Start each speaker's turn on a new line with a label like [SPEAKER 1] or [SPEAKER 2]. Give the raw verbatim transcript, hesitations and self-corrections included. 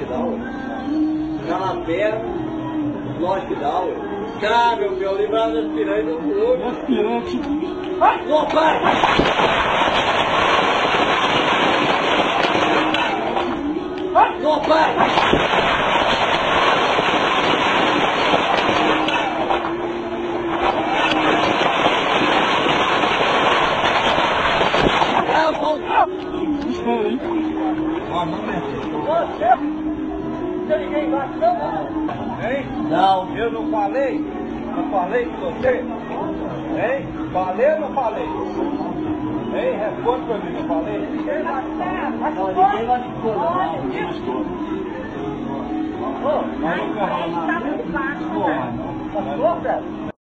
[SPEAKER 1] dá, ué. Já na perna, lógico que dá, ué. Cá, meu meu, livrar das piranhas do fogo.
[SPEAKER 2] Das piranhas.
[SPEAKER 1] Não, pai! Não, pai!
[SPEAKER 2] Espera aí.
[SPEAKER 1] Você? Você ninguém embaixo não? Hein? Não. Eu não falei? Não falei com você? Hein? Falei ou não falei? Hein? Responde pra mim, não falei? Ninguém machucou. Não, ninguém machucou, não. Ninguém machucou. Ô, mas não vai rolar nada. Machucou, Fred?